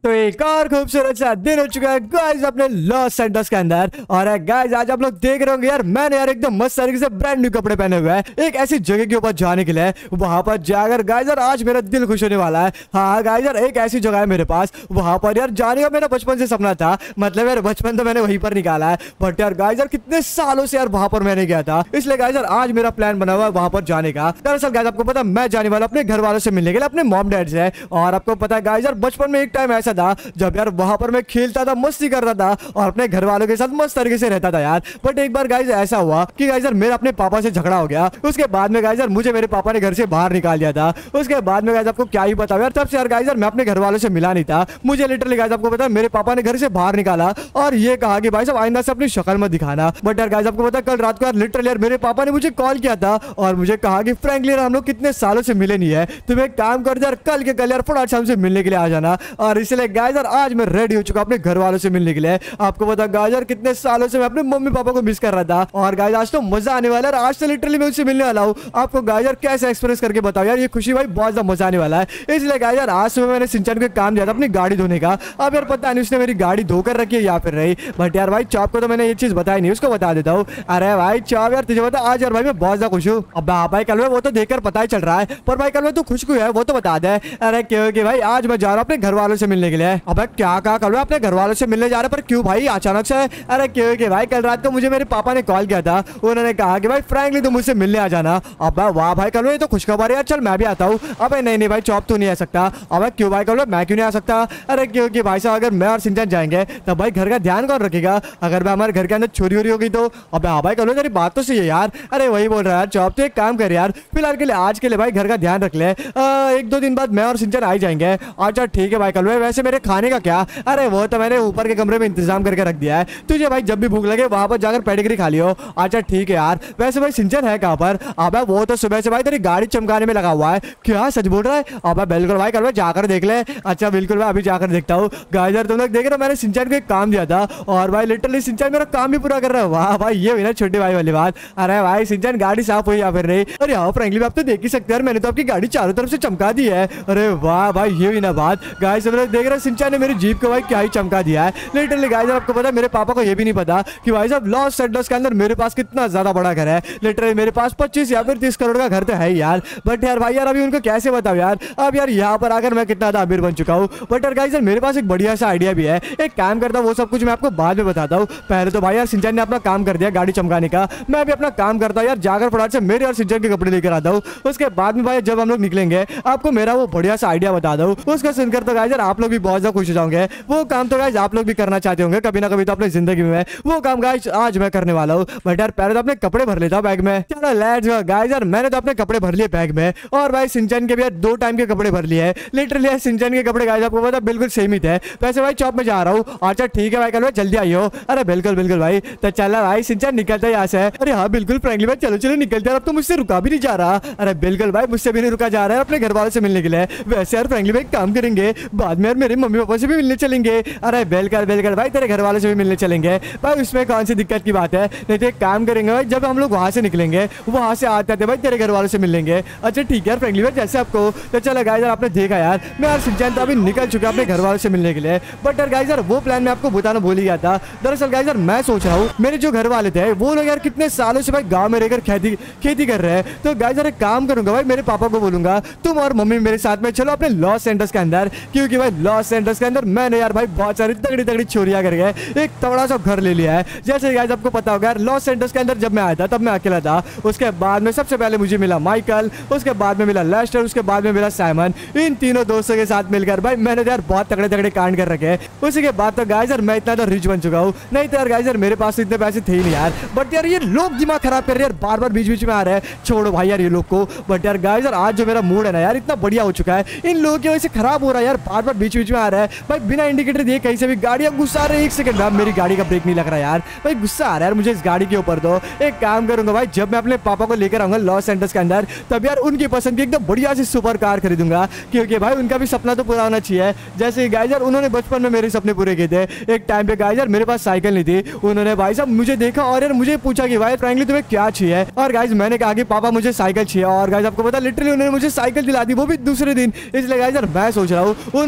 तो एक और खूबसूरत सा दिन हो चुका है गाइस अपने लॉस सेंटर्स के अंदर। और गाइस आज आप लोग देख रहे होंगे यार, मैंने यार एकदम मस्त तरीके से ब्रांड न्यू कपड़े पहने हुए हैं एक ऐसी जगह के ऊपर जाने के लिए। वहां पर जाकर गाइस यार आज मेरा दिल खुश होने वाला है। हाँ गाइस यार एक ऐसी जगह है मेरे पास, वहां पर यार जाने का मेरा बचपन से सपना था। मतलब यार बचपन तो मैंने वहीं पर निकाला है, बट यार गाइस यार कितने सालों से यार वहां पर मैंने गया था, इसलिए गाइस यार आज मेरा प्लान बना हुआ है वहां पर जाने का। दरअसल गाइस आपको पता मैं जाने वाला अपने घर वालों से मिलने के लिए, अपने मॉम डैड से। और आपको पता है गाइस यार बचपन में एक टाइम ऐसा था जब यार वहां पर मैं खेलता था, मस्ती करता था और अपने घर वालों के साथ मस्त तरीके से रहता था यार। बट एक बार गाइस ऐसा हुआ कि गाइस यार मेरा अपने पापा से झगड़ा हो गया। उसके बाद में गाइस यार मुझे मेरे पापा ने घर से बाहर निकाल दिया था। उसके बाद में गाइस आपको क्या ही बताऊं यार, तब से यार गाइस यार मैं अपने घर वालों से मिला नहीं था। मुझे लिटरली गाइस आपको पता है मेरे पापा ने घर से बाहर निकाला और ये कहा कि भाई साहब आइंदा से अपनी शक्ल मत दिखाना। बट यार गाइस आपको पता है कल रात को यार लिटरली यार मेरे पापा ने मुझे कॉल किया था और मुझे कहा कि फ्रैंकली यार हम लोग कितने सालों से मिले नहीं है, तुम एक काम कर यार कल के कल यार फटाफट हमसे मिलने के लिए आ जाना। और इसलिए गाइस यार आज मैं रेडी हो चुका अपने घर वालों से मिलने के लिए। आपको पता गाइस यार कितने सालों से मैं अपने मम्मी पापा को मिस कर रहा था और गाइस आज तो मजा आने वाला है। आज तो लिटरली मैं उनसे मिलने वाला हूँ। आपको गाइस यार कैसे एक्सप्रेस करके बताओ यार, ये खुशी भाई बहुत ज्यादा मजा आने वाला है। इसलिए गाइस यार आज सुबह मैंने सिंचन को काम दिया था अपनी गाड़ी धोने का। अब यार पता नहीं उसने मेरी गाड़ी धोकर रखी है या फिर नहीं, बट यार भाई चौप को तो मैंने ये चीज बताई नहीं, उसको बता देता हूँ। अरे भाई चौप यार तुझे बता आज यार भाई मैं बहुत ज्यादा खुश हूँ। अब भाई कल वो तो देखकर पता ही चल रहा है, पर भाई कल तू खुश क्यों है वो तो बता दे। अरे क्योंकि भाई आज मैं जा रहा हूँ अपने घर वालों से मिलने के लिए। अब क्या कहा कल अपने घर वालों से मिलने जा रहा है, पर क्यों भाई अचानक से? अरे क्योंकि भाई कल रात को मुझे मेरे पापा ने कॉल किया था, उन्होंने कहा कि भाई फ्रैंकली तुम मुझसे मिलने आ जाना। अब वाह भाई कल ये तो खुशखबर है यार, चल मैं भी आता हूँ। अबे नहीं भाई चौप तू नहीं आ सकता। अब क्यों भाई कल मैं क्यों नहीं आ सकता? अरे क्योंकि भाई साहब अगर मैं और सिंचन जाएंगे तब भाई घर का ध्यान कौन रखेगा? अगर मैं हमारे घर के अंदर चोरी वोरी होगी तो? अब हाँ भाई कल तेरी बात तो सही है यार। अरे वही बोल रहा है चौप, तो एक काम कर यार फिलहाल के लिए आज के लिए भाई घर का ध्यान रख ले। एक दो दिन बाद मैं और सिंचन आ ही जाएंगे। अच्छा ठीक है भाई कल वैसे मेरे खाने का क्या? अरे वो तो मैंने ऊपर के कमरे में इंतजाम करके रख दिया है, तुझे भाई जब भी भूख लगे वहां पर जाकर पेडिग्री खा लियो। अच्छा ठीक है यार। वैसे भाई सिंचन है कहाँ पर? अब वो तो सुबह से भाई तेरी गाड़ी चमकाने में लगा हुआ है। क्या सच बोल रहा है? अब बिल्कुल भाई कल जाकर देख ले। अच्छा बिल्कुल भाई अभी जाकर देखता हूँ। गाइस यार तुम लोग देख रहे हो मैंने सिंचन को एक काम दिया था और भाई लिटरली सिंचन मेरा काम भी पूरा कर रहा है। वाह भाई ये हुई ना छोटे भाई वाली बात। अरे भाई सिंचन गाड़ी साफ हुई या फिर नहीं? अरे हाँ फ्रैंकली आप तो देख ही सकते हैं मैंने तो आपकी गाड़ी चारों तरफ से चमका दी है। अरे वाह भाई ये हुई ना बात। गाइस हम लोग देख रहे हैं सिंचन ने मेरी जीप को भाई क्या ही चमका दिया है लिटरली। गाइस आपको पता है मेरे पापा को ये भी नहीं पता कि भाई साहब लॉस एंजल्स के अंदर मेरे पास कितना ज्यादा बड़ा घर है। लिटरली मेरे पास 25 या फिर 30 करोड़ का घर तो है ही यार। बट यार भाई यार अभी उनको कैसे बताओ यार, अब यार यहाँ पर आकर मैं कितना अमीर बन चुका हूँ। बट यार गाइस यार मेरे पास एक बढ़िया सा आइडिया भी है, एक काम करता हूँ वो सब कुछ मैं आपको बाद में बताता हूँ। पहले तो भाई यार सिंचन ने अपना काम कर दिया गाड़ी चमकाने का, मैं भी अपना काम करता हूँ यार जाकर फटाफट से मेरे और सिंचन के कपड़े लेकर आता हूँ। उसके बाद में भाई जब हम लोग निकलेंगे आपको मेरा वो बढ़िया सा आइडिया बता दूँ, उसका सुनकर तो गाइस यार आप लोग भी बहुत ज्यादा खुश हो जाओगे। वो काम तो गाइस आप लोग भी करना चाहते होंगे कभी ना कभी तो अपनी जिंदगी में, वो काम गाइस आज मैं करने वाला हूँ। बट यार पहले तो अपने कपड़े भर लेता हूँ बैग में। चलो लेट्स गो गाइस यार मैंने तो अपने कपड़े भर लिए बैग में और भाई सिंचन के भी यार 2 टाइम के कपड़े भर लिए हैं। लिटरली यार सिंचन के कपड़े गाइस आपको पता बिल्कुल सेम ही थे। वैसे भाई चौप में जा रहा हूँ। अच्छा ठीक है भाई कल जल्दी आइयो। अरे बिल्कुल बिल्कुल भाई तो चल भाई सिंचन निकलता है यहाँ से। अरे हाँ बिल्कुल फ्रैंकली भाई चलो चलो निकलते हैं, अब तो मुझसे रुका भी नहीं जा रहा। अरे बिल्कुल भाई मुझसे भी नहीं रुका जा रहा है अपने घर वालों से मिलने के लिए। वैसे यार फ्रैंकली भाई काम करेंगे बाद में यार मेरे मम्मी पापा से भी मिलने चलेंगे। अरे बिल्कुल भाई तेरे घर वालों से भी मिलने चलेंगे भाई, उसमें कौन सी दिक्कत की बात है। नहीं तो एक काम करेंगे भाई जब हम लोग वहां से निकलेंगे वहां से आते थे भाई तेरे घर वालों से मिलेंगे। अच्छा ठीक है यार फ्रैंकली भाई जैसे आपको। तो चलो गाइस यार आपने देखा यार मैं यार सिंचन तो अभी निकल चुका अपने घर वालों से मिलने के लिए। बट यार गाइस यार वो प्लान मैं आपको बताना भूल ही गया था। दरअसल गाइस यार मैं सोच रहा हूँ मेरे जो घर वाले थे वो लोग यार कितने सालों से भाई गाँव में रहकर खेती कर रहे हैं। तो गाइस यार एक काम करूंगा भाई मेरे पापा को बोलूंगा तुम और मम्मी मेरे साथ में चलो अपने लॉस सेंटर्स के अंदर, क्योंकि भाई लॉस सेंटर्स के अंदर मैंने यार भाई बहुत सारी तगड़ी तगड़ी चोरियां करके एक तगड़ा सा घर ले लिया है। जैसे गाइस आपको पता होगा यार लॉस सेंटर्स के अंदर जब मैं आया था तब मैं अकेला था। उसके बाद में सबसे पहले मुझे मिला माइकल, उसके बाद में मिला लेस्टर, उसके बाद में मिला साइमन। इन तीनों दोस्तों के साथ मिलकर भाई मैंने यार बहुत तगड़े तगड़े कांड कर रखे। उसी के बाद तो गाइस यार मैं इतना तो रिच बन चुका हूँ, नहीं तो यार गाइस यार मेरे पास इतने पैसे थे ही नहीं यार। बट यार ये लोग दिमाग खराब कर रहे हैं यार, बार बार बीच बीच में आ रहे हैं। छोड़ो भाई यार ये लोग को। बट यार गाइस यार आज जो मेरा मूड है ना यार इतना बढ़िया हो चुका है, इन लोगों की वजह से खराब हो रहा है यार, बार बार बीच बीच में आ रहा है भाई बिना इंडिकेटर दिए कहीं से भी गाड़ियां गुस्सा आ रही है। एक सेकंड में मेरी गाड़ी का ब्रेक नहीं लग रहा यार, भाई गुस्सा आ रहा है यार मुझे इस गाड़ी के ऊपर। तो एक काम करूंगा भाई जब मैं अपने पापा को लेकर आऊंगा लॉस सेंटर्स के अंदर तब यार उनकी पसंद की एकदम बढ़िया सी सुपर कार खरीदूंगा, क्योंकि भाई उनका भी सपना तो पूरा होना चाहिए। जैसे गाइस यार उन्होंने बचपन में मेरे सपने पूरे किए थे। एक टाइम पे गाइस यार मेरे पास साइकिल नहीं थी, उन्होंने भाई साहब मुझे देखा और यार मुझे पूछा कि भाई फ्रैंकली तुम्हें क्या चाहिए। और गाइस मैंने कहा कि पापा मुझे साइकिल चाहिए। और गाइस आपको पता लिटरली उन्होंने मुझे साइकिल दिला दी, वो भी दूसरे दिन। इसलिए गाइस यार मैं सोच रहा हूँ उनको सबसे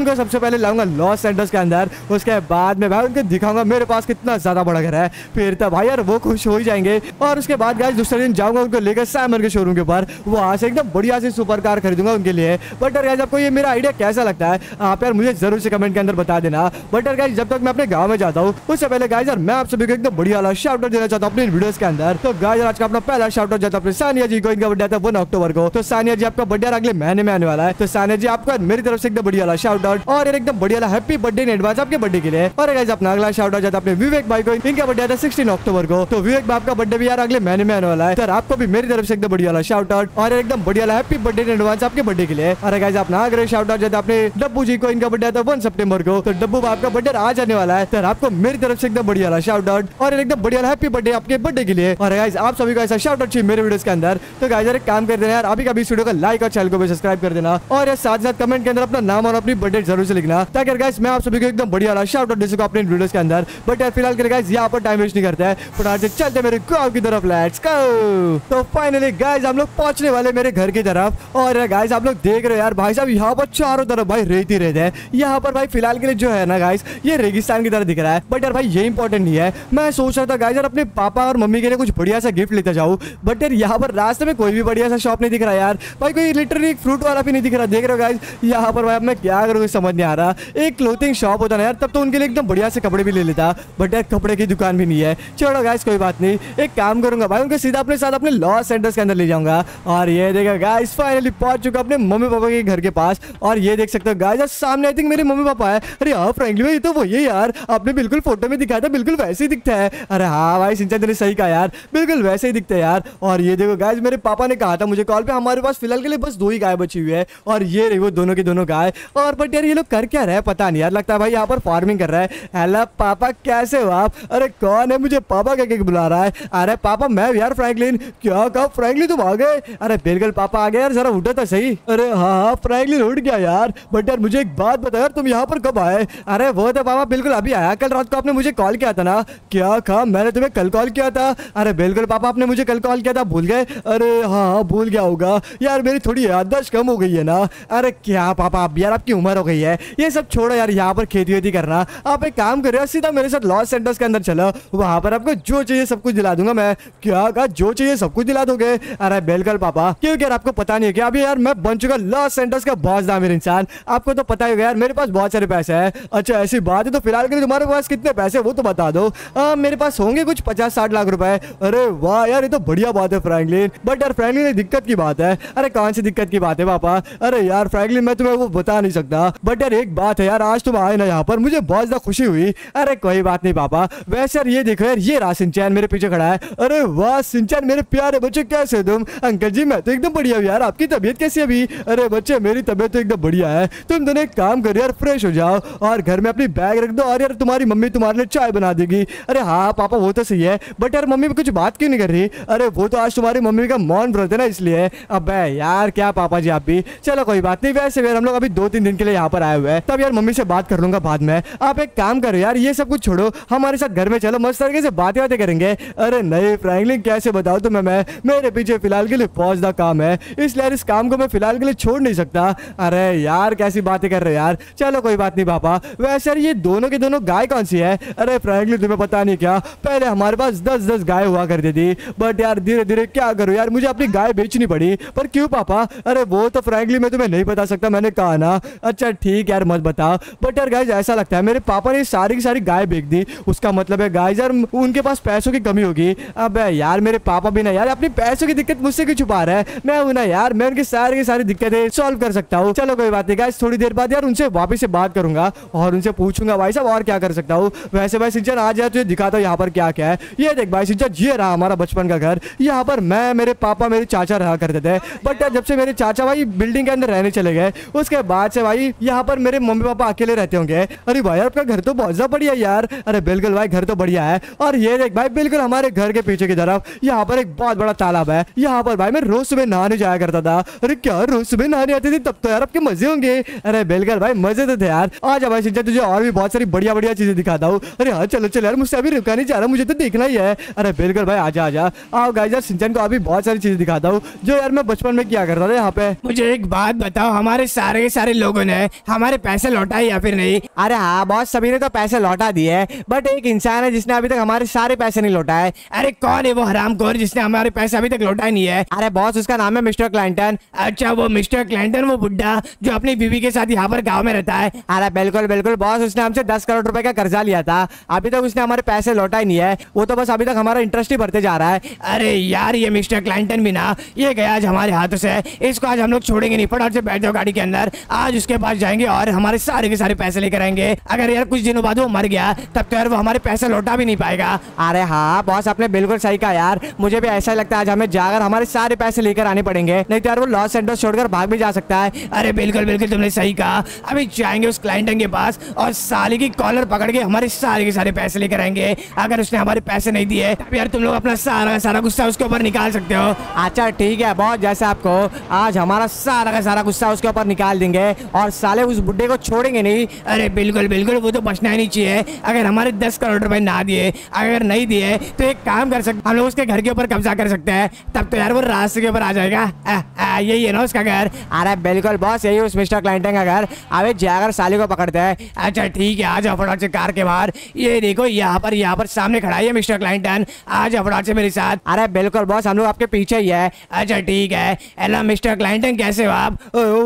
पहले लाऊंगा लॉस सैंटोस के अंदर, उसके बाद में भाई उनको दिखाऊंगा मेरे पास कितना ज्यादा बड़ा घर है। फिर तब भाई यार वो खुश हो ही जाएंगे। और उसके बाद गाइस दूसरे दिन जाऊंगा उनको लेकर साइमन के शोरूम के ऊपर, वहां से एकदम बढ़िया सी सुपर कार खरीदूंगा उनके लिए। बट यार गाइस आपको ये मेरा आइडिया कैसा लगता है आप यार मुझे जरूर से कमेंट के अंदर बता देना। बट यार गाइस जब तक मैं अपने गाँव में जाता हूँ उससे पहले गाइस यार मैं आप सभी को एकदम बढ़िया वाला शाउट आउट देना चाहता हूँ अपने वीडियोस के अंदर। तो गाइस आज का अपना पहला शाउट आउट जाता है अपने सानिया जी को, इनका बर्थडे था 1 अक्टूबर को। तो सानिया जी आपका बर्थडे अगले महीने में आने वाला है। तो सानिया जी आपको मेरी तरफ से एकदम बढ़िया वाला शाउट आउट और एकदम बढ़िया वाला हैप्पी बर्थडे इन एडवांस आपके बर्थडे के लिए। और गाइस अपना अगला शाउट आउट जाता है अपने विवेक भाई को, इनका बर्थडे था 16 अक्टूबर को। तो विवेक भाई का बर्थडे भी यार अगले महीने में आने वाला है। तो आपको भी मेरी तरफ से एकदम बढ़िया वाला शाउट आउट और एकदम बढ़िया वाला हैप्पी बर्थडे इन एडवांस आपके बर्थडे के लिए। और गाइस अपना अगला शाउट आउट जाता है अपने डब्बू जी को, इनका बर्थडे था 1 सितंबर को। तो डब्बू भाई का बर्थडे आज आने वाला है। तो आपको मेरी तरफ से एकदम बढ़िया वाला शाउट आउट और एकदम बढ़िया वाला हैप्पी बर्थडे आपके बर्थडे के लिए। और गाइस आप सभी को ऐसा शाउट आउट चाहिए मेरे वीडियोस के अंदर। तो गाइस यार एक काम कर देना यार, अभी कभी इस वीडियो को लाइक और चैनल को भी सब्सक्राइब कर देना और यार साथ साथ कमेंट के अंदर अपना नाम और अपनी बर्थडे जरूर से लिखना, ताकि गाइस मैं आप सभी को एकदम बढ़िया वाला शाउट आउट दे सकूं अपने वीडियोस के अंदर। बट यार फिलहाल के गाइस यहाँ पर टाइम वेस्ट नहीं करते हैं, फटाफट से चलते मेरे गांव की तरफ, लेट्स गो। तो फाइनली गाइस हम लोग पहुंचने वाले मेरे घर की तरफ। और गाइस आप लोग देख रहे हो यार भाई साहब यहाँ पर चारों तरफ भाई रेत ही रेत है। यहाँ पर भाई फिलहाल के लिए जो है ना गाइस ये रेगिस्तान की तरह दिख रहा है। बट यार भाई ये इंपॉर्टेंट नहीं है, मैं सोच रहा था गाइस यार अपने पापा और मम्मी के लिए कुछ बढ़िया सा गिफ्ट लेता जाऊँ। बट यार यहाँ पर रास्ते में कोई भी बढ़िया सा शॉप नहीं दिख रहा यार भाई, कोई लिटरली फ्रूट वाला भी नहीं दिख रहा। देख रहे हो गाइस यहाँ पर भाई अब मैं क्या करूँ समझ नहीं आ रहा। एक क्लोथिंग शॉप होता ना यार तब तो उनके लिए एकदम बढ़िया से कपड़े भी ले लेता, बट यार कपड़े की दुकान भी नहीं है। चलो गाइस कोई बात नहीं, एक काम करूंगा भाई उनको सीधा अपने साथ अपने लॉस सैंटोस के अंदर ले जाऊंगा। और ये देखा गाइस फाइनली पहुंच चुका अपने मम्मी पापा के घर के पास। और ये देख सकते हो गाइस सामने आई थिंक मेरे मम्मी पापा है। अरे हाँ फ्रैंकली भाई ये तो वही है यार, आपने बिल्कुल फोटो में दिखाया था, बिल्कुल वैसे ही दिखता है। अरे हाँ भाई सिंचन तेने सही कहा यार, बिल्कुल वैसे ही दिखते हैं यार। और ये देखो गाइस मेरे पापा ने कहा था मुझे कॉल पे हमारे पास फिलहाल के लिए बस 2 ही गाय बची हुई है और ये रही वो दोनों की दोनों गाय। और बट यार ये लोग कर क्या रहे हैं पता नहीं यार, लगता है भाई यहाँ पर फार्मिंग कर रहा है। हेलो पापा कैसे हो आप? अरे कौन है मुझे पापा कह के बुला रहा है? अरे पापा मैं यार फ्रैंकलिन। क्या कहा फ्रैंकलिन तुम आ गए? अरे बिल्कुल पापा आ गए यार, जरा उठो तो सही। अरे हाँ फ्रैंकलिन उठ गया यार। बट यार मुझे एक बात बता यार तुम यहाँ पर कब आए? अरे वो तो पापा बिल्कुल अभी आया, कल रात को आपने मुझे कॉल किया था ना। क्या कहा? मैंने तुम्हें कल कॉल किया था? अरे बिल्कुल पापा आपने मुझे कल कॉल किया था, भूल गए? अरे हाँ भूल गया होगा यार, मेरी थोड़ी याददाश्त कम हो गई है ना। अरे क्या पापा अब यार आपकी उम्र हो गई है, ये सब छोड़ो यार, यहाँ पर खेती वेती करना। आप एक काम करो सीधा मेरे साथ लॉस सैंटोस के अंदर चलो, वहां पर आपको जो चाहिए सब कुछ दिला दूंगा मैं। क्या कहा? जो चाहिए सब कुछ दिला दोगे? अरे बिल्कुल पापा, क्योंकि यार आपको पता नहीं है क्या अभी यार मैं बन चुका लॉस सैंटोस का बॉस दामिर इंसान। आपको तो पता ही यार मेरे पास बहुत सारे पैसे हैं। अच्छा ऐसी बात है, तो फिलहाल के लिए तुम्हारे पास कितने पैसे वो तो बता दो। मेरे पास होंगे कुछ 50-60 लाख रुपए। अरे वाह यार ये तो बढ़िया बात है फ्रैंकलिन। बट यार फ्रैंकलिन दिक्कत की बात है। अरे कौन सी दिक्कत की बात है पापा? अरे यार फ्रैंकलिन मैं तुम्हें वो बता नहीं सकता, बट यार एक बात है यार, आज तुम आए ना यहाँ पर मुझे बहुत ज्यादा खुशी हुई। अरे कोई बात नहीं पापा। वैसे यार ये देखो यार ये रहा सिंचैन मेरे पीछे खड़ा है। अरे वाह सिंचैन मेरे प्यारे बच्चे कैसे तुम? अंकल जी मैं तो एकदम बढ़िया हूँ यार, आपकी तबीयत कैसी है अभी? अरे बच्चे मेरी तबीयत तो एकदम बढ़िया है। तुम दोनों एक काम करो यार फ्रेश हो जाओ और घर में अपनी बैग रख दो और यार तुम्हारी मम्मी तुम्हारे लिए चाय बना देगी। अरे हाँ पापा वो तो सही है, बट यार मम्मी कुछ बात क्यों नहीं कर रही? अरे वो तो आज तुम्हारी मम्मी का मौन व्रत है ना इसलिए। अबे यार क्या पापा जी आप भी, चलो कोई बात नहीं। वैसे यार हम लोग अभी 2-3 दिन के लिए यहाँ पर आए हुए हैं, तब यार मम्मी से बात कर लूंगा बाद में। आप एक काम करो यार ये सब कुछ छोड़ो, हमारे साथ घर में चलो, मस्त तरीके से बातें करेंगे। अरे नहीं फ्रैंकलिन कैसे बताओ तुम्हें मैं, मेरे पीछे फिलहाल के लिए फौज का काम है, इसलिए यार इस काम को मैं फिलहाल के लिए छोड़ नहीं सकता। अरे यार कैसी बातें कर रहे हो यार, चलो कोई बात नहीं पापा। वैसे यार ये दोनों की दोनों गाय कौन सी है? अरे फ्रैंकलिन तुम्हें पता नहीं क्या, पहले हमारे पास 10-10 गाय हुआ करती थी, बट यार धीरे धीरे क्या करूं यार मुझे अपनी गाय बेचनी पड़ी। पर क्यों पापा? अरे वो तो फ्रैंकलिन मैं तुम्हें नहीं बता सकता, मैंने कहा ना। अच्छा ठीक यार मत बताओ, बट यार गाइस ऐसा लगता है मेरे पापा ने सारी की सारी गाय बेच दी, उसका मतलब है गाइस यार उनके पास पैसों की कमी होगी। अब यार मेरे पापा भी ना यार अपनी पैसों की दिक्कत मुझसे क्यों छुपा रहा है? मैं हूं ना यार, मैं उनकी सारी दिक्कतें सॉल्व कर सकता हूँ। चलो कोई बात नहीं गाइस, थोड़ी देर बाद यार उनसे वापस से बात करूंगा और उनसे पूछूंगा भाई साहब और क्या कर सकता हूँ। वैसे भाई सिंचन आ जाए तुझे दिखाता हूँ यहाँ पर क्या क्या है। ये देख भाई सिंचन ये रहा हमारा बचपन का घर, यहाँ पर मैं मेरे पापा मेरे चाचा रहा करते थे। बट यार जब से मेरे चाचा भाई बिल्डिंग के अंदर रहने चले गए उसके बाद से भाई यहाँ पर मेरे मम्मी पापा अकेले रहते होंगे। अरे भाई आपका घर तो बहुत ज्यादा बढ़िया यार। अरे बिल्कुल भाई घर तो बढ़िया है। और ये देख भाई बिल्कुल हमारे घर के पीछे की तरफ यहाँ पर एक बहुत बड़ा तालाब है, यहाँ पर भाई मैं रोज सुबह नहाने जाया करता था। अरे क्या रोज सुबह नहाने आती थी? तब तो यार आपके मजे होंगे। अरे बिल्कुल भाई मजे तो थे यार। आ जा भाई सिंचन तुझे और भी बहुत सारी बढ़िया बढ़िया चीजें दिखाता हूँ। अरे हाँ चलो चलो यार, मुझसे अभी रुका नहीं जा रहा, मुझे तो देखना ही है। अरे बिल्कुल भाई आजा आजा आओ गाइस यार, सिंचन को अभी बहुत सारी चीजें दिखाता हूँ जो यार मैं बचपन में किया करता था यहाँ पे। मुझे एक बात बताओ, हमारे सारे लोगों ने हमारे हमारे पैसे लौटाए या फिर नहीं? अरे हाँ बॉस, सभी ने तो पैसे लौटा दिए, बट एक इंसान है जिसने अभी तक हमारे सारे पैसे नहीं लौटाए। अरे कौन है वो हरामखोर जिसने हमारे पैसे अभी तक लौटाए नहीं है? अरे बॉस, उसका नाम है मिस्टर क्लाइंटन। अच्छा, वो मिस्टर क्लिंटन, वो बुड्ढा जो अपनी बीवी के साथ यहाँ पर गाँव में रहता है? अरे बिल्कुल बिल्कुल बॉस, उसने हमसे 10 करोड़ रुपए का कर्जा लिया था, अभी तक उसने हमारे पैसे लौटा ही नहीं है। वो तो बस अभी तक हमारा इंटरेस्ट ही भरते जा रहा है। अरे यार, ये मिस्टर क्लिंटन भी ना, ये गया आज हमारे हाथों से। इसको आज हम लोग छोड़ेंगे नहीं। फटाफट से बैठ जाओ गाड़ी के अंदर, आज उसके पास जाएंगे और हमारे सारे के सारे पैसे लेकर आएंगे। अगर यार कुछ दिनों बाद वो मर गया तब तो यार वो हमारे पैसे लौटा भी नहीं पाएगा। अरे हाँ बॉस, आपने बिल्कुल सही कहा यार, मुझे भी ऐसा ही लगता है आज हमें जाकर हमारे सारे पैसे लेकर आने पड़ेंगे, नहीं तो यार वो लॉस एंजल्स छोड़कर भाग भी जा सकता है। अरे बिल्कुल बिल्कुल, तुमने सही कहा। अभी जाएंगे उस क्लाइंटन के पास और साले की कॉलर पकड़ के हमारे सारे के सारे पैसे लेकर आएंगे। अगर उसने हमारे पैसे नहीं दिए तब यार तुम लोग अपना सारा का सारा गुस्सा उसके ऊपर निकाल सकते हो। अच्छा ठीक है बॉस, जैसे आपको, आज हमारा सारा का सारा गुस्सा उसके ऊपर निकाल देंगे और साले उस बुड्ढे को छोड़ेंगे नहीं। अरे बिल्कुल बिल्कुल, वो तो बचना ही नहीं चाहिए। अगर हमारे 10 करोड़ रुपए ना दिए, अगर नहीं दिए तो एक काम कर सकते, हम लोग उसके घर के ऊपर कब्जा कर सकते हैं। तब तो यार वो रास्ते के ऊपर आ जाएगा। यही है ना उसका घर? अरे बिल्कुल बॉस, यही उस मिस्टर क्लाइंटन का घर। अबे जाकर साले को पकड़ते हैं। अच्छा ठीक है, आ जाओ फटाफट से कार के बाहर। ये देखो यहाँ पर सामने खड़ा है मिस्टर क्लाइंटन। आ जाओ फटाफट से मेरे साथ। अरे बिल्कुल बॉस, हम लोग आपके पीछे ही है। अच्छा ठीक है। हेलो मिस्टर क्लाइंटन, कैसे हो आप?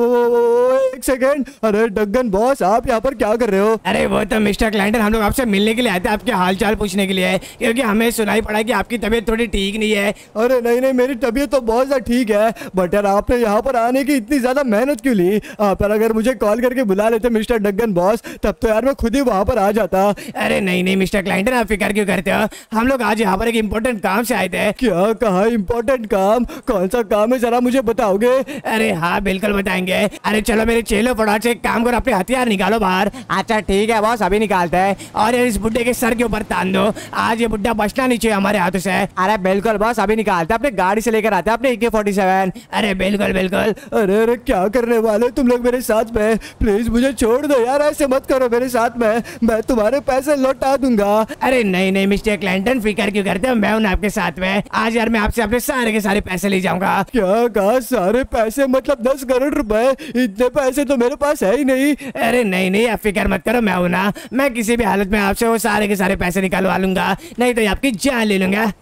एक सेकेंड, अरे डगन बॉस, आप यहाँ पर क्या कर रहे हो? अरे वो तो मिस्टर क्लाइंटन, हम लोग आपसे मिलने के लिए आए थे, आपके हालचाल पूछने के लिए, क्योंकि हमें सुनाई पड़ा कि आपकी तबीयत थोड़ी ठीक नहीं है। अरे नहीं नहीं, मेरी तबीयत तो बहुत ज्यादा ठीक है, बट यार आपने यहाँ पर आने की इतनी ज्यादा मेहनत क्यों ली? आप अगर मुझे कॉल करके बुला लेते मिस्टर डगन बॉस, तब तो यार मैं खुद ही वहाँ पर आ जाता। अरे नहीं नहीं मिस्टर क्लाइंटन, आप फिक्र क्यों करते हो? हम लोग आज यहाँ पर एक इम्पोर्टेंट काम से आए थे। क्या कहा इम्पोर्टेंट काम? कौन सा काम है, जरा मुझे बताओगे? अरे हाँ बिल्कुल बताएंगे। अरे चलो मेरे चेलो, फटाफट से एक काम करो, अपने हथियार निकालो बाहर। अच्छा ठीक है बॉस, अभी निकालते हैं। और यार इस बुड्ढे के सर के ऊपर तान दो, आज ये बुड्ढा बचना नहीं चाहिए हमारे हाथों से। अरे बिल्कुल बॉस, अभी निकालते हैं, अपने गाड़ी से लेकर आते हैं अपने AK-47। अरे बिल्कुल बिल्कुल। अरे अरे क्या करने वाले तुम लोग मेरे साथ में? प्लीज मुझे छोड़ दो यार, ऐसे मत करो मेरे साथ में, मैं तुम्हारे पैसे लौटा दूंगा। अरे नहीं नहीं मिस्टर क्लिंटन, फिक्र क्यों करते हो, मैं हूं आपके साथ में। आज यार मैं आपसे अपने सारे के सारे पैसे ले जाऊंगा। क्या कहा सारे पैसे? मतलब 10 करोड़ रुपए? इतने पैसे तो मेरे पास है ही नहीं। अरे नहीं नहीं, आप फिक्र मत करो, मैं हूं ना, मैं किसी भी हालत में आपसे वो सारे के सारे पैसे निकलवा लूंगा, नहीं तो आपकी जान ले लूंगा।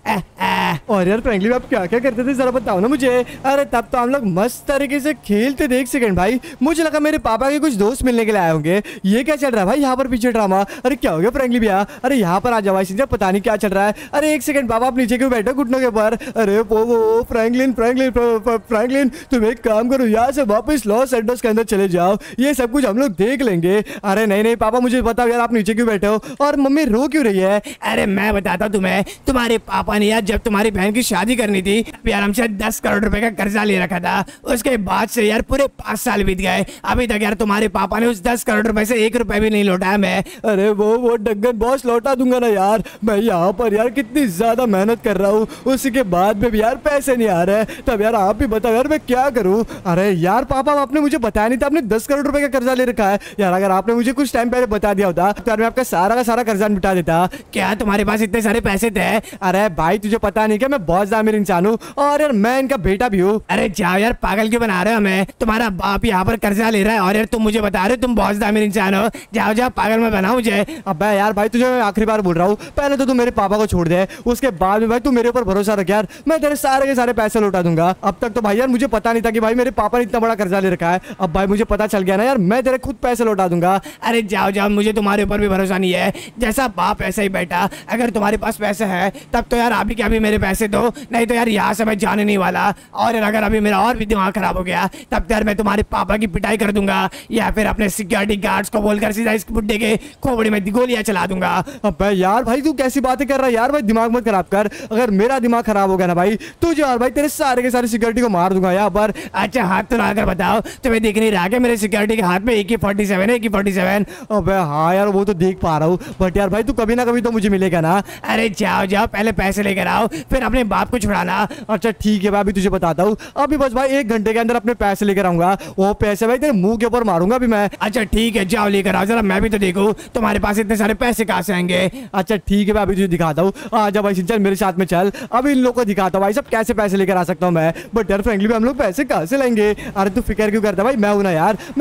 और यार फ्रैंकलिन, आप क्या क्या करते थे जरा बताओ ना मुझे। अरे तब तो हम लोग मस्त तरीके से खेलते थे। एक सेकंड भाई, मुझे लगा मेरे पापा के कुछ दोस्त मिलने के लिए आए होंगे। ये क्या चल रहा है भाई यहाँ पर पीछे ड्रामा? अरे क्या हो गया फ्रैंकलिन भैया? अरे यहाँ पर आ जाओ भाई, सिंचर, पता नहीं क्या चल रहा है। अरे एक सेकंड बाबा, आप नीचे क्यों बैठे घुटनों के ऊपर? अरे वो फ्रैंकलिन फ्रैंकलिन फ्रैंकलिन, तुम एक काम करो, यहाँ से वापस लॉस एंजल्स के अंदर चले जाओ, ये सब कुछ हम लोग देख लेंगे। अरे नहीं नहीं पापा, मुझे बताओ यार, आप नीचे क्यों बैठे हो? और मम्मी रो क्यों रही है? अरे मैं बताता हूँ तुम्हें, तुम्हारे पापा ने यार जब तुम्हारी बहन की शादी करनी थी यार हमसे 10 करोड़ रुपए का कर्जा ले रखा था। उसके बाद से यार पूरे 5 साल बीत गए, अभी तक यार तुम्हारे पापा ने उस 10 करोड़ रुपए से 1 रुपए भी नहीं लौटाया। मैं अरे वो डगन बॉस लौटा दूंगा ना यार, मैं यहाँ पर यार कितनी ज्यादा मेहनत कर रहा हूँ, उसके बाद में भी यार पैसे नहीं आ रहे। तब यार आप भी बताओ यार मैं क्या करूँ? अरे यार पापा, आपने मुझे बताया नहीं था आपने 10 करोड़ रुपए का कर्जा ले रखा है। यार अगर आपने मुझे कुछ टाइम पहले बता दिया होता तो यार मैं आपका सारा का सारा कर्जा मिटा देता। क्या तुम्हारे पास इतने सारे पैसे थे? अरे भाई तुझे पता नहीं क्या, मैं बहुत ज्यादा अमीर इंसान हूँ और यार मैं इनका बेटा भी हूँ। अरे जाओ यार, पागल क्यों बना रहे हो हमें? तुम्हारा बाप यहाँ पर कर्जा ले रहा है और यार तुम मुझे बता रहे हो तुम बहुत ज्यादा अमीर इंसान हो। जाओ जाओ, पागल में बनाओ मुझे। अब यार भाई तुझे मैं आखिरी बार बोल रहा हूँ, पहले तो तू मेरे पापा को छोड़ दे, उसके बाद में भाई तू मेरे ऊपर भरोसा रख यार, मैं तेरे सारे के सारे पैसे लौटा दूंगा। अब तक तो भाई यार मुझे पता नहीं था कि भाई मेरे पापा ने इतना बड़ा कर्जा ले रखा है। अब भाई मुझे पता चल गया ना यार, मैं तेरे खुद पैसे लौटा दूंगा। अरे जाओ जाओ, मुझे तुम्हारे ऊपर भी भरोसा नहीं है, जैसा बाप ऐसा ही बेटा। अगर तुम्हारे पास पैसे है तब तो यार अभी के अभी मेरे पैसे दो, नहीं तो यार यहाँ से मैं जाने नहीं वाला। और यार अगर अभी मेरा और भी दिमाग खराब हो गया तब तो यार मैं तुम्हारे पापा की पिटाई कर दूंगा, या फिर अपने सिक्योरिटी गार्ड्स को बोलकर सीधा इस बुड्ढे के खोपड़ी में गोलियां चला दूंगा। अब यार भाई तू कैसी बातें कर रहा है यार? भाई दिमाग मत खराब कर, अगर मेरा दिमाग खराब हो गया ना भाई तुझे और भाई तेरे सारे के सारे सिक्योरिटी को मार दूंगा यहाँ पर। अच्छा हाथ तो लाकर बताओ, तुम्हें दिख नहीं रहा क्या मेरे सिक्योरिटी के हाथ में AK-47 है? AK-47? अबे हाँ यार वो तो देख पा रहा हूँ, बट यार भाई तू कभी ना कभी तो मुझे मिलेगा ना। अरे जाओ जाओ, पहले पैसे लेकर आओ फिर अपने बाप को छुड़ाना। अच्छा ठीक है, मैं अभी तुझे बताता हूँ, अभी बस भाई 1 घंटे के अंदर अपने पैसे लेकर आऊंगा, वो पैसे भाई तेरे मुंह के ऊपर मारूंगा अभी मैं। अच्छा ठीक है, जाओ लेकर आओ, जरा मैं भी तो देखूं तुम्हारे पास इतने सारे पैसे कहाँ से आएंगे। अच्छा ठीक है, मैं अभी तुझे दिखाता हूँ, आजा भाई चल मेरे साथ में चल, अभी इन लोगों को दिखाता हूँ भाई सब कैसे पैसे लेकर आ सकता हूँ मैं। बट यार फ्रेंकली हम लोग पैसे कहाँ से लाएंगे? अरे तू फिक्र क्यों करता भाई, मैं हूं ना यार, मैं किसी भी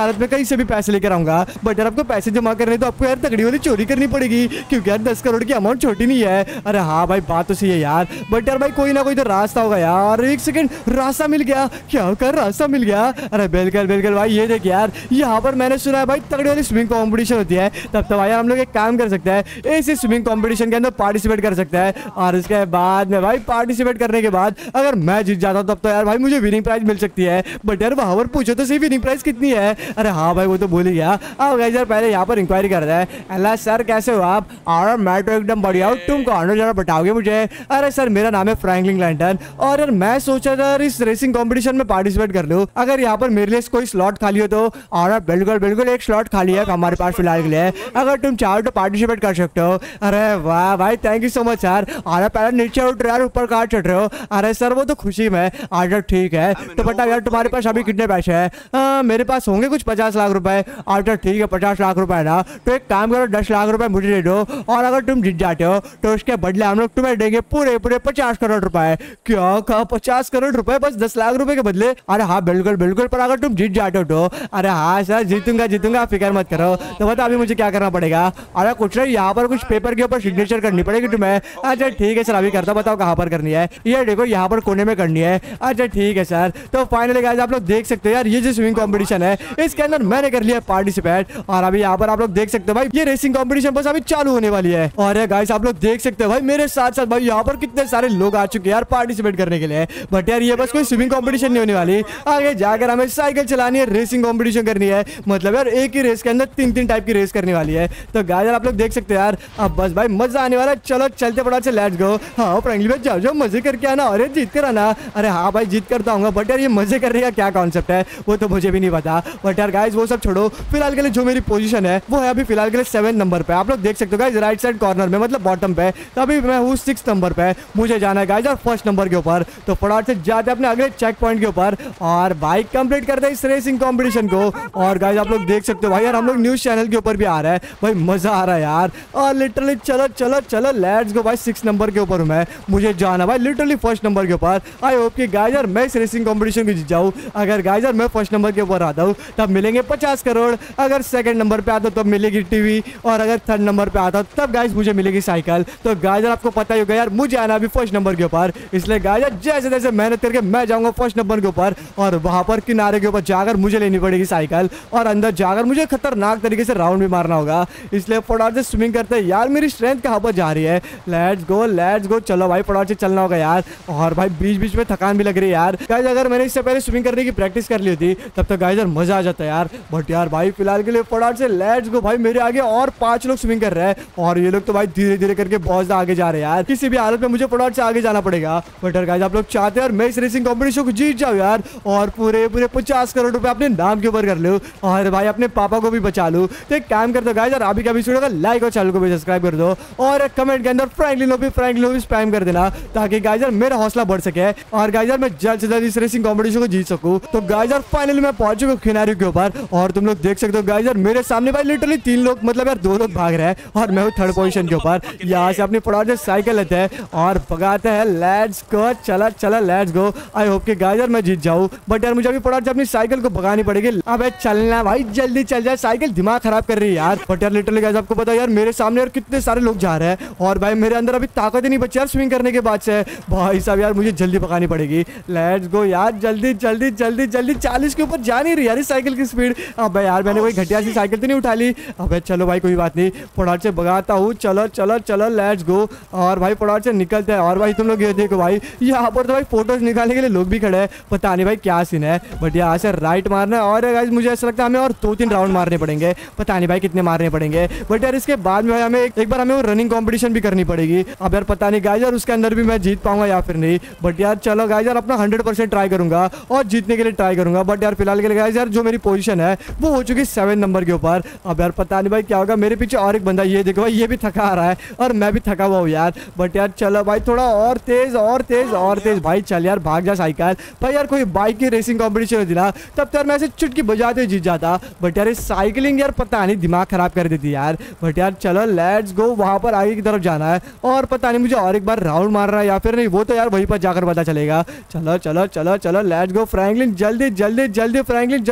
हालत में कहीं से भी पैसे लेकर आऊंगा, बट यार आपको पैसे जमा करने तो आपको यार तगड़ी वाली चोरी करनी पड़ेगी, क्योंकि यार 10 करोड़ की अमाउंट छोटी नहीं है। अरे हाँ भाई बात तो सही है यार, बट यार भाई कोई ना कोई तो रास्ता होगा यार। एक सेकंड, रास्ता मिल गया। क्या कर, रास्ता मिल गया। अरे बिल्कुल बिल्कुल भाई, ये देख यार यहाँ पर मैंने सुना है भाई तगड़ी वाली स्विमिंग कॉम्पिटिशन होती है। तब तो भाई हम लोग एक काम कर सकते हैं, इसी स्विमिंग कॉम्पिटिशन के अंदर पार्टिसिपेट कर सकते हैं, और इसके बाद में भाई पार्टिसिपेट करने के बाद अगर मैं जीत जाता हूँ तब तो यार भाई मुझे विनिंग प्राइज मिल सकती है। बट यार वहां पर पूछो तो सही विनिंग प्राइज कितनी है। अरे हाँ भाई वो तो भूल ही गया। अब गाइस यार पहले यहाँ पर इंक्वायरी कर रहे हैं। अल्लाह सर कैसे हो आप? और मैं तो एकदम बढ़िया हूँ, तुम कौन हो जरा बताओगे मुझे? अरे सर मेरा नाम है फ्रैंकलिन लैंटन, और यार मैं सोचा था इस रेसिंग कॉम्पिटिशन में पार्टिसिपेट कर लूँ, अगर यहाँ पर मेरे लिए कोई स्लॉट खाली हो तो। और बिल्कुल बिल्कुल एक स्लॉट खाली है हमारे पास फिलहाल के लिए, अगर तुम चाहो तो पार्टिसिपेट कर सकते हो। अरे वाह भाई thank you so much sir. अरे पहले नीचे उठ रहे यार, ऊपर कहाँ चढ़ रहे हो? अरे सर वो तो खुशी में। अच्छा ठीक है, तो बताओ यार तुम्हारे पास अभी कितने पैसे हैं? मेरे पास होंगे कुछ 50 लाख रुपए। अच्छा ठीक है 50 लाख रुपए ना, तो एक काम करो 10 लाख रुपए मुझे दे दो, और अगर तुम जीत जाते हो तो उसके बदले हम लोग तुम्हें देंगे पूरे पूरे 50 करोड़ रुपए। क्या कहा 50 करोड़ रुपए बस 10 लाख रुपए के बदले? अरे हाँ बिल्कुल बिल्कुल, पर अगर तुम जीत जाते हो तो। अरे हाँ सर जीतूंगा जीतूंगा, फिक्र मत करो। तो बता अभी मुझे क्या करना पड़ेगा? अरे कुछ नहीं, यहाँ पर कुछ पेपर के ऊपर सिग्नेचर करनी पड़ेगी तुम्हें। अच्छा ठीक है सर अभी करता, बताओ कहाँ पर करनी है? ये देखो यहाँ पर कोने में करनी है। अच्छा ठीक है सर। तो फाइनली गाइस आप लोग देख सकते हो यार ये जो स्विमिंग कॉम्पिटिशन है इसके अंदर मैंने कर लिया पार्टिसिपेट, और अभी यहाँ पर आप लोग देख सकते हो भाई ये रेसिंग कॉम्पिटिशन बस अभी चालू होने वाली है। और गाइस आप लोग देख सकते हो भाई मेरे साथ साथ भाई यहाँ पर कितने सारे लोग आ चुके हैं यार पार्टिसिपेट करने के लिए। बट यार ये बस कोई स्विमिंग कॉम्पिटिशन नहीं होने वाली, आगे जाकर हमें साइकिल चलानी है, रेसिंग कॉम्पिटिशन करनी है। मतलब यार एक ही रेस के अंदर 3-3 टाइप की रेस करने वाली है। तो गाइस आप लोग देख सकते हो यार, अब बस भाई मजा आने वाला है। चलो चलते पड़ा से लेट्स गो। हाँ फ्रेंकली भाई जाओ जाओ मजे करके आना, अरे जीत कर आना। अरे हाँ भाई जीत कर तो आऊंगा, बट यार ये मजे करने का क्या कॉन्सेप्ट है वो तो मुझे भी नहीं पता। बट यार गाइस वो सब छोड़ो, फिलहाल के लिए जो मेरी पोजीशन है वो है अभी फिलहाल के लिए 7 नंबर पे। आप लोग देख सकते हो गाइस राइट साइड कॉर्नर में, मतलब बॉटम पे। तो अभी मैं हूँ 6 नंबर पे, मुझे जाना है गाइस और 1st नंबर के ऊपर। तो फटाफट से जाते अपने अगले चेक पॉइंट के ऊपर और बाइक कंप्लीट करते हैं इस रेसिंग कॉम्पिटिशन को। और गाइस आप लोग देख सकते हो भाई यार हम लोग न्यूज चैनल के ऊपर भी आ रहा है भाई, मजा आ रहा है यार। और लिटरली चलो चलो चलो लेट्स गो भाई, 6 नंबर के ऊपर हूँ मैं, मुझे जाना भाई लिटरली 1st नंबर के ऊपर। आई होप कि गाइस यार मैं इस रेसिंग कॉम्पिटिशन को जीत जाऊँ। अगर गाइस यार मैं 1st नंबर के ऊपर आता हूँ तब मिलेंगे 50 करोड़, अगर 2nd नंबर पे आता हूँ तब मिलेगी टीवी, और अगर 3rd नंबर पे आता हूँ तब गाइस मुझे मिलेगी साइकिल। तो गाइस यार आपको पता ही होगा यार मुझे आना अभी 1st नंबर के ऊपर, इसलिए गाइस यार जैसे जैसे मेहनत करके मैं जाऊंगा 1st नंबर के ऊपर, और वहां पर किनारे के ऊपर जाकर मुझे लेनी पड़ेगी साइकिल, और अंदर जाकर मुझे खतरनाक तरीके से राउंड भी मारना होगा। इसलिए फटाफट से स्विमिंग करते हैं यार, मेरी स्ट्रेंथ कहाँ पर जा रही है। लेट्स गो चलो भाई फटाफट से चलना होगा यार। और भाई बीच बीच में थकान भी लग रही है यार। गाइस अगर मैंने इससे पहले स्विमिंग करने की प्रैक्टिस कर ली थी तब तो गाइस यार मजा आ जाता है यार। बट यार भाई फिलहाल के लिए फटाफट से लेट्स गो भाई, मेरे आगे और 5 लोग स्विमिंग कर रहे हैं, और ये लोग तो भाई धीरे धीरे करके बहुत आगे जा रहे हैं यार। किसी भी हालत में मुझे फटाफट से आगे जाना पड़ेगा। बट यार गाइस आप लोग चाहते हैं मैं इस रेसिंग कॉम्पिटिशन को जीत जाऊं यार, और पूरे पूरे 50 करोड़ रुपए अपने नाम के ऊपर कर लूं, और भाई अपने पापा को भी बचा लूं। तो एक काम करते गाइस यार अभी का वीडियो को लाइक और चैनल को भी सब्सक्राइब कर दो, और कमेंट के अंदर फ्रैंकलिन लो भी स्पैम कर देना, ताकि गाइस यार मेरा हौसला बढ़ सके, और गाइस यार मैं जल्द से जल्द इस रेसिंग कॉम्पिटिशन को जीत सकूं। तो गाइस यार फाइनली मैं पहुंच चुका हूं किनारे के ऊपर, और तुम लोग देख सकते हो गाइस यार मेरे सामने भाई लिटरली 3 लोग, मतलब यार 2 लोग भाग रहे हैं, और मैं हूं 3rd पोजीशन के ऊपर। यहाँ से अपनी फटाफट से साइकिल लेते हैं और भगाते हैं। लेट्स गो, चला चला लेट्स गो। आई होप कि गाइस यार मैं जीत जाऊं, बट यार मुझे अभी फटाफट से अपनी साइकिल को भगानी पड़ेगी। अबे चलना भाई जल्दी चल जाए, साइकिल दिमाग खराब कर रही है यार। बट यार लिटरली गाइस आपको पता है यार मेरे सामने यार कितने सारे लोग जा रहे हैं, और भाई मेरे अंदर अभी ताकत ही नहीं बची यार स्विमिंग करने के बाद से। भाई साहब यार मुझे जल्दी भगानी पड़ेगी। लेट्स गो यार जल्दी जल्दी जल्दी जल्दी, 40 के ऊपर जा नहीं रही यार इस साइकिल की स्पीड। अबे यार मैंने कोई घटिया सी साइकिल तो नहीं उठा ली। अबे चलो भाई कोई बात नहीं, फटाफट से भगाता हूँ। चलो चलो चलो लेट्स गो, और भाई फटाफट से निकलते हैं। और भाई तुम लोग ये देखो भाई यहाँ पर तो भाई फोटोज निकालने के लिए लोग भी खड़े हैं, पता नहीं भाई क्या सीन है। बट यहाँ से राइट मारना है, और गाइस मुझे ऐसा लगता है हमें और 2-3 राउंड मारने पड़ेंगे, पता नहीं भाई कितने मारने पड़ेंगे। बट यार इसके बाद में भाई हमें एक बार हमें वो रनिंग कॉम्पिटिशन भी करनी पड़ेगी। अब यार पता नहीं गाइस यार उसके अंदर भी मैं जीत पाऊंगा या फिर नहीं। बट यार चलो गाइस यार अपना 100% ट्राई करूंगा और जीतने के लिए ट्राई करूंगा। बट यार फिलहाल के लिए गाइस यार जो मेरी पोजीशन है वो हो चुकी 7 नंबर के ऊपर। अब यार पता नहीं भाई क्या होगा, मेरे पीछे और एक बंदा, ये देखो भाई ये भी थका आ रहा है, और मैं भी थका हुआ हूँ यार। बट यार चलो भाई थोड़ा और तेज और तेज और तेज, भाई चल यार भाग जा साइकिल। भाई यार कोई बाइक की रेसिंग कॉम्पिटिशन होती ना तब तो यार मैं ऐसे चुटकी बजाते हुए जीत जाता। बट यार साइकिलिंग यार पता नहीं दिमाग खराब कर देती यार। बट यार चलो लेट्स गो, वहां पर आगे की तरफ जाना है, और पता नहीं मुझे और एक बार राउंड मारना है या फिर नहीं, वो तो यार वहीं पर जाकर पता चलेगा। चलो चलो चलो चलो लेट्स गो फ्रैंकलिन, जल्दी जल्दी जल्दी फ्रैंकलिन जल्दी भगा ले।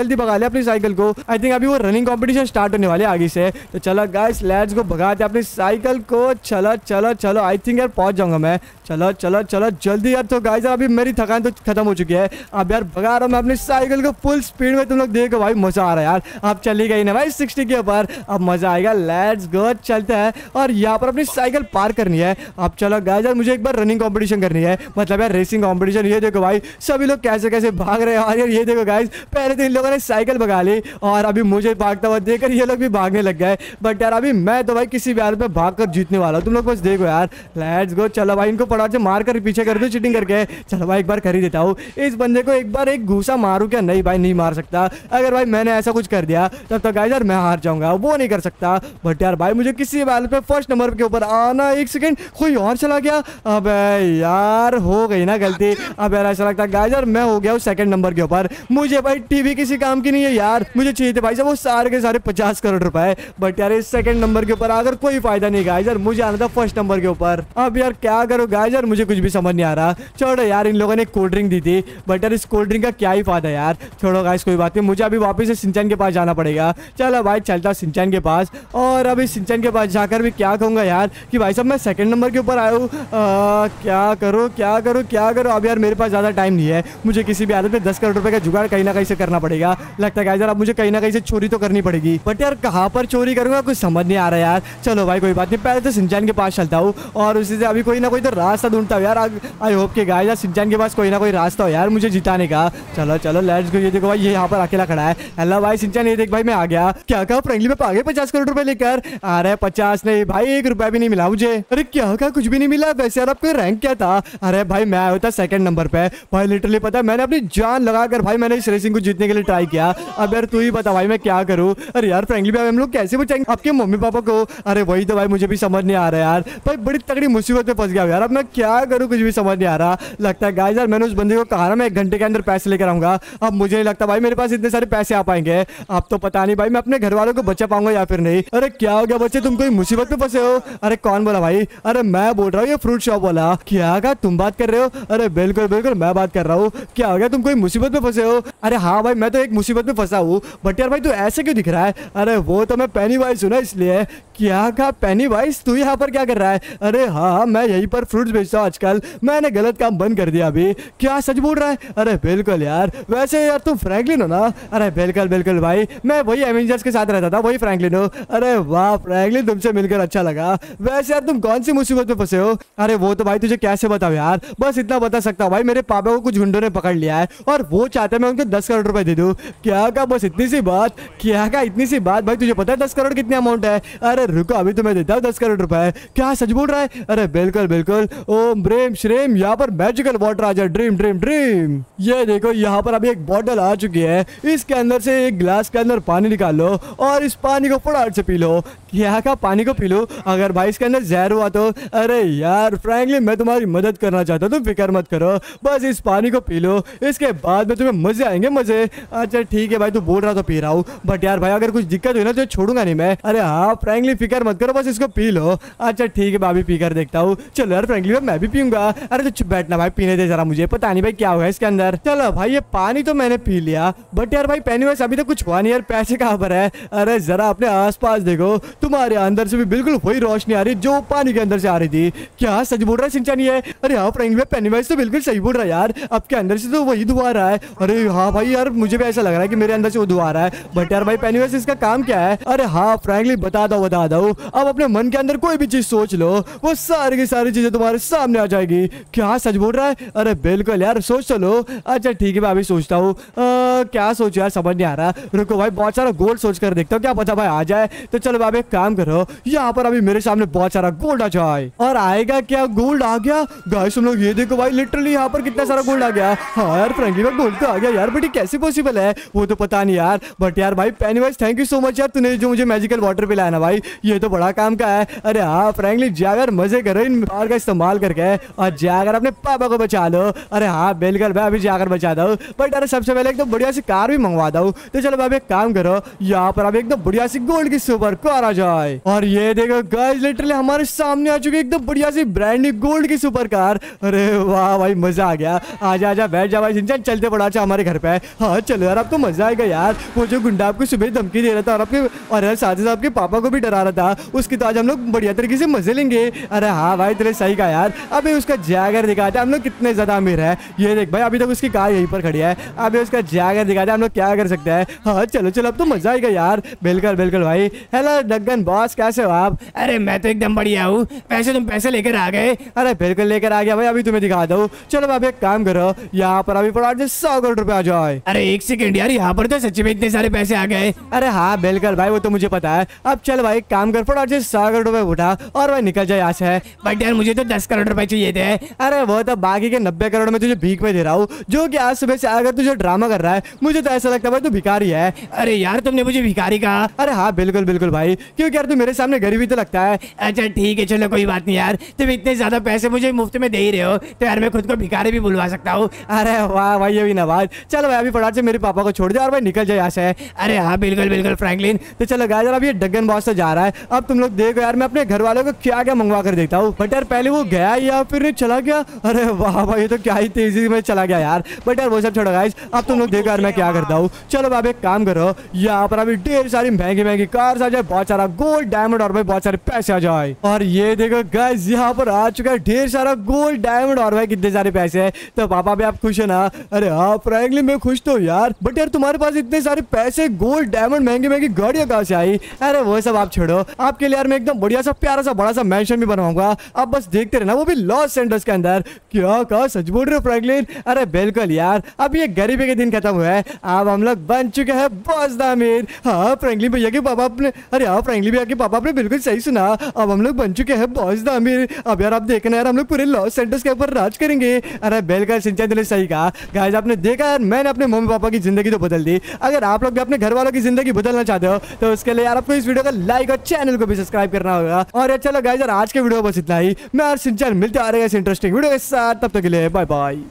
वाले अपनी साइकिल को। आई थिंक अभी वो रनिंग कॉम्पिटिशन स्टार्ट होने वाले आगे से। तो चलो गाइस लेट्स गो, भगाते अपनी साइकिल को। चलो चलो चलो, आई थिंक यार पहुंच जाऊंगा मैं। चलो चलो चलो जल्दी यार। तो गाइस अभी मेरी थकान तो खत्म हो चुकी है। अब यार भगा रहा हूँ मैं अपनी साइकिल को फुल स्पीड में। तुम लोग देखो भाई मजा आ रहा है यार। अब चली गई ना भाई 60 के ऊपर, अब मजा आएगा। लेट्स गो चलते हैं। और यहाँ पर अपनी साइकिल पार करनी है। अब चलो गाइस यार मुझे एक बार रनिंग कॉम्पिटिशन करनी है, मतलब यार रेसिंग कॉम्पिटिशन। ये देखो भाई सभी लोग कैसे कैसे भाग रहे हैं। और यार ये देखो गाइस पहले तो इन लोगों ने साइकिल भगा ली और अभी मुझे भागता हुआ देखकर ये लोग भी भागने लग गए। बट यार अभी मैं तो भाई किसी भी हाल में भाग कर जीतने वाला हूँ। तुम लोग बस देखो यार। लेट्स गो चलो भाई, इनको पड़ा से मार कर पीछे कर दो चीटिंग करके। चलो भाई एक बार कर ही देता हूँ। इस बंदे को एक बार एक घूसा मारू क्या? नहीं भाई नहीं मार सकता। अगर भाई मैंने ऐसा कुछ कर दिया तब तो गाइस यार मैं हार जाऊंगा, वो नहीं कर सकता। बट यार भाई मुझे किसी हाल पे फर्स्ट नंबर के ऊपर आना। एक सेकंड, कोई और चला गया। अब यार हो गई ना गलती। अब यार ऐसा लगता है गाइस यार मैं हो गया हूँ सेकंड नंबर के ऊपर। मुझे भाई टीवी किसी काम की नहीं है यार, मुझे चाहिए थे भाई साहब वो सारे के सारे 50 करोड़ रुपए। बट यार इस सेकंड नंबर के ऊपर आकर कोई फायदा नहीं गाइस यार, मुझे आना था फर्स्ट नंबर के ऊपर। अब यार क्या करूँ गाइस यार, मुझे कुछ भी समझ नहीं आ रहा। छोड़ो यार, इन लोगों ने कोल्ड ड्रिंक दी थी बट यार इस कोल्ड ड्रिंक का क्या ही फायदा यार। छोड़ो गाइस कोई बात नहीं, मुझे अभी वापस से सिंचन के पास जाना पड़ेगा। चलो भाई चलता सिंचन के पास। और अभी सिंचन के पास जाकर भी क्या कहूँगा यार कि भाई साहब मैं सेकंड नंबर के ऊपर आया हूँ। क्या करूँ क्या करूँ क्या करूँ? अब यार मेरे पास ज़्यादा टाइम नहीं है, मुझे किसी भी हालत में 10 करोड़ रुपए का जुगाड़ कहीं ना कहीं से करना पड़ेगा। लगता है यार अब मुझे कहीं ना कहीं से चोरी तो करनी पड़ेगी। बट यार कहाँ पर चोरी करूँगा कुछ समझ नहीं आ रहा यार। चलो भाई कोई बात नहीं, पहले तो सिंचन के पास चलता हूँ और उसी से अभी कोई ना कोई तो रास्ता ढूंढता हूँ यार। आई होप के गाइस यार सिंचन के पास कोई ना कोई रास्ता हो यार मुझे जिताने का। चलो चलो लेट्स गो। ये देखो भाई ये यहाँ पर अकेला खड़ा है। हेलो भाई सिंचन, ये देख भाई मैं आ गया। क्या कहा फ्रेंकली में पागे 50 करोड़ रुपए लेकर आ रहे? 50 नहीं भाई, 1 रुपया भी नहीं मिला मुझे। अरे क्या कहा? कुछ भी नहीं मिला? वैसे यार आपका रैंक क्या था? अरे भाई मैं आया था सेकंड नंबर पे भाई। लिटरली पता है मैंने अपनी जान लगाकर भाई मैंने इस रेसिंग को जीतने के लिए ट्राई किया। अब यार तू ही बता भाई मैं क्या करूँ? अरे यार फ्रेंकली भाई हम लोग कैसे बचाएंगे आपके मम्मी पापा को? अरे वही तो भाई मुझे भी समझ नहीं आ रहा यार। भाई बड़ी तगड़ी मुसीबत में फंस गया यार। अब मैं क्या करूँ कुछ भी समझ नहीं आ रहा। लगता है गाइस यार मैंने उस बंदे को कहा ना मैं 1 घंटे के अंदर पैसे लेकर आऊंगा। अब मुझे नहीं लगता भाई मेरे पास इतने सारे पैसे आ पाएंगे। अब तो पता नहीं भाई मैं अपने घर वालों को बचा पाऊंगा या फिर नहीं। अरे क्या हो गया बच्चे, तुम कोई मुसीबत में फंसे हो? अरे कौन बोला भाई? अरे मैं बोल रहा हूँ, ये फ्रूट शॉप वाला। क्या कहा? तुम बात कर रहे हो? अरे बिल्कुल बिल्कुल मैं बात कर रहा हूँ। क्या हो गया, तुम कोई मुसीबत में फंसे हो? अरे हाँ भाई मैं तो एक मुसीबत में फंसा हूँ। बट यार भाई तू ऐसे क्यों दिख रहा है? अरे वो तो मैं पेनीवाइज हूँ ना इसलिए। क्या कहा? पेनीवाइज तू यहाँ पर क्या कर रहा है? अरे हाँ मैं यहीं पर फ्रूट्स बेचता हूँ आजकल। मैंने गलत काम बंद कर दिया अभी। क्या सच बोल रहा है? अरे बिल्कुल यार। वैसे यार तुम फ्रैंकलिन हो ना? अरे बिल्कुल बिल्कुल भाई, मैं वही एवेंजर्स के साथ रहता था, वही फ्रैंकलिन हो। अरे वाह फ्रैंकलिन, तुमसे मिलकर अच्छा लगा। वैसे यार तुम कौन सी मुसीबत में फंसे हो? अरे वो तो भाई तुझे कैसे बताओ यार, बस इतना बता सकता हूँ भाई मेरे पापा को कुछ गुंडों ने पकड़ लिया है और वो चाहते मैं उनको 10 करोड़ रुपए दे दूँ। क्या कहा? बस इतनी सी बात? क्या कहा इतनी सी बात? भाई तुझे पता है 10 करोड़ कितनी अमाउंट है? अरे रुको अभी तो मैं देता हूँ 10 करोड़ रुपए। क्या सच बोल रहा है? अरे बिल्कुल बिल्कुल। ओम ब्रेम श्रेम, यहाँ पर मैजिकल वाटर आ जाए। Dream dream dream. ये देखो यहाँ पर अभी एक बॉटल आ चुकी है। इसके अंदर से एक गिलास के अंदर पानी निकाल लो और इस पानी को फटाफट से पी लो। क्या कहा? पानी को पी लो। अगर भाई इसके अंदर जहर हुआ तो? अरे यार फ्रैंकलिन मैं तुम्हारी मदद करना चाहता हूँ, तुम फिक्र मत करो, बस इस पानी को पी लो, इसके बाद में तुम्हें मजे आएंगे मजे। अच्छा ठीक है भाई तू बोल रहा तो पी रहा हूँ। बट यार भाई अगर कुछ दिक्कत हुई ना तो छोड़ूंगा नहीं मैं। अरे हाँ फ्रैंकलिन फिक्र मत करो, बस इसको पी लो। अच्छा ठीक है भाभी पी कर देखता हूँ। चलो यार फ्रैंकलिन मैं भी पीऊंगा। अरे तो चुप बैठना भाई, पीने दे जरा मुझे, पता नहीं भाई क्या होगा इसके अंदर। चलो भाई ये पानी तो मैंने पी लिया। बट यार भाई पेनीवाइज अभी तक कुछ हुआ नहीं यार, पैसे कहाँ पर है? अरे जरा अपने आसपास देखो, तुम्हारे अंदर से भी बिल्कुल वही रोशनी आ रही जो पानी के अंदर से आ रही थी। क्या सच बोल रहा है सिंचन ये? अरे हाँ फ्रैंकलिन पेनीवाइज तो बिल्कुल सही बोल रहा है यार, आपके अंदर से तो वही धुआं आ रहा है। अरे हाँ भाई यार मुझे भी ऐसा लग रहा है कि मेरे अंदर से वो धुआं आ रहा है। बट यार भाई पेनीवाइज इसका काम क्या है? अरे हाँ फ्रैंकलिन बता दो अब अपने मन के अंदर कोई भी चीज सोच लो, वो सारी की सारी चीजें तुम्हारे सामने आ जाएगी। क्या सच बोल रहा है? अरे बिल्कुल यार सोच तो लो। अच्छा ठीक है मैं अभी सोचता हूँ। क्या सोचो यार समझ नहीं आ रहा। रुको भाई बहुत सारा गोल्ड सोच कर देखता हूँ, क्या पता भाई आ जाए। तो चलो भाई एक काम करो, यहाँ पर अभी मेरे सामने बहुत सारा गोल्ड आ जाए। और आएगा क्या? गोल्ड आ गया गाइस तुम लोग ये देखो भाई, लिटरली यहाँ पर कितना सारा गोल्ड आ गया। हाँ यार फ्रैंकलिन में गोल्ड तो आ गया यार, बट ये कैसे पॉसिबल है वो तो पता नहीं यार। बट यार भाई Pennywise thank you so much यार, तूने जो मुझे मैजिकल वाटर पिलाया ना भाई, ये तो बड़ा काम का है। अरे हाँ फ्रैंकलिन जाकर मजे करो इन पावर का इस्तेमाल इस्तेमाल करके और जाकर अपने पापा को बचा लो। अरे हाँ बिल्कुल मैं अभी जाकर बचा दूँ, बट अरे सबसे पहले एकदम बढ़िया सी कार भी मंगवा दूँ। तो चलो भाई एक काम करो, यहाँ पर अभी एकदम बढ़िया सी गोल्ड की सुपर कार आ जाए। और ये देखो गाइस लिटरली हमारे सामने आ चुकी है एकदम बढ़िया सी ब्रांड न्यू गोल्ड की सुपर कार। अरे वाह भाई मजा आ गया। आजा आजा बैठ जा भाई शिनचैन, चलते पड़ा हमारे घर पे। हाँ चलो यार आपको मजा आएगा यार। वो जो गुंडा आपको सुबह धमकी दे रहा था और यार साथ ही साथ आपके पापा को भी डरा रहा था, उसकी तो आज हम लोग बढ़िया तरीके से मजे लेंगे। अरे हाँ भाई तेरे सही कहा यार। अभी उसका जैगर दिखाते हम लोग कितने ज्यादा अमीर है। ये देख भाई अभी तक उसकी कार यहीं पर खड़ी है, अभी उसका जैगर दिखाते हम लोग क्या कर सकते हैं। हाँ चलो चलो अब तो मजा आएगा यार। बिल्कुल बिल्कुल भाई। हेलो डगन बॉस कैसे हो आप? अरे मैं तो एकदम बढ़िया हूँ। वैसे तुम पैसे लेकर आ गए? अरे बिल्कुल लेकर आ गया भाई, अभी तुम्हें दिखा दो। चलो भाई एक काम करो, यहाँ पर अभी फटाफट से 100 करोड़ रुपए आ जाए। अरे एक सेकंड यार, यहाँ पर तो सच्ची में इतने सारे पैसे आ गए। अरे हाँ बिल्कुल भाई वो तो मुझे पता है। अब चल भाई एक काम कर, फटाफट से 100 करोड़ रुपए उठा और भाई निकल जाए यहाँ से। बट यार मुझे तो 10 करोड़ रुपए चाहिए थे। अरे वो तो बाकी के 90 करोड़ में तुझे भीख में दे रहा हूँ, जो कि आज सुबह से अगर तुझे ड्रामा कर रहा है मुझे तो ऐसा लगता है भाई तू भिखारी है। अरे यार तुमने मुझे भिखारी कहा? अरे हाँ बिल्कुल बिल्कुल भाई, क्योंकि यार तू मेरे सामने गरीबी तो लगता है। अच्छा ठीक है चलो कोई बात नहीं यार, तुम इतने ज्यादा पैसे मुझे मुफ्त में दे ही रहे हो तो यार मैं खुद को भिखारी भी बुलवा सकता हूँ। अरे वाह भाई ये भी ना बात। चलो भाई अभी फटाफट से मेरे पापा को छोड़ दे और भाई निकल जाए यहाँ से। अरे हाँ बिल्कुल बिल्कुल फ्रैंकलिन। तो चलो गाइस यार अब ये डगन बॉस तो जा रहा है। अब तुम लोग देखो यार मैं अपने घर वालों को क्या क्या मंगवा कर देता हूँ। बट यार पहले वो गया या फिर चला गया। अरे वाह भाई ये तो क्या ही तेजी में चला गया यार। बट यार वो सब छोड़ो गाइस, अब तुम लोग देखो यार मैं क्या करता हूँ। चलो भाई एक काम करो, यहाँ पर अभी ढेर सारी महंगी महंगी कार्स आ जाए, बहुत सारा गोल्ड डायमंड और भाई बहुत सारे पैसे आ जाए। और ये देखो गाइस यहाँ पर आ चुका है ढेर सारा गोल्ड डायमंड और भाई कितने सारे पैसे है। तो पापा भी आप खुश है ना? अरे हाँ फ्रैंकलिन मैं खुश तो यार, बट यार तुम्हारे पास इतने सारे पैसे गोल्ड डायमंड महंगी महंगी गाड़ियां कहाँ से आई? अरे वो सब आप छोड़ो, आपके लिए यार मैं एकदम बढ़िया सा प्यारा सा बड़ा सा मैंशन भी बनवाऊंगा। अब बस देखते रहना, वो भी लॉस एंजल्स के अंदर। क्या कहा, सच बोल रहे हो फ्रैंकलिन? अरे बिल्कुल यार, अब ये गरीबी के दिन खत्म हुआ है, अब हम लोग बन चुके हैं बॉस द अमीर। हाँ फ्रैंकलिन भैया के पापा अपने, अरे हाँ फ्रैंकलिन भैया के पापा आपने बिल्कुल सही सुना, अब हम लोग बन चुके हैं बॉस द अमीर। अब यार आप देखना यार हम लोग पूरे लॉस एंजल्स के ऊपर राज करेंगे। अरे बिल्कुल शिनचैन तुमने सही कहा। गाइस आपने देखा यार मैंने अपने मम्मी पापा की जिंदगी तो बदल दी। अगर आप लोग भी अपने घर वालों की जिंदगी बदलना चाहते हो तो उसके लिए यार आपको इस वीडियो को लाइक और चैनल को भी सब्सक्राइब करना होगा। और यार चलो गाइस यार आज के वीडियो बस इतना ही। मैं और शिनचैन मिलते आ रहे हैं इस इंटरेस्टिंग वीडियो के साथ, तब तक के लिए बाय बाय।